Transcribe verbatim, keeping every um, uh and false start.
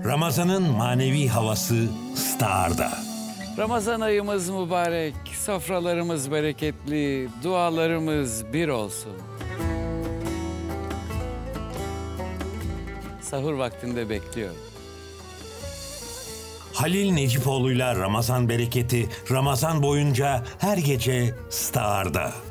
Ramazan'ın manevi havası Star'da. Ramazan ayımız mübarek, sofralarımız bereketli, dualarımız bir olsun. Sahur vaktinde bekliyorum. Halil Necipoğlu'yla Ramazan bereketi Ramazan boyunca her gece Star'da.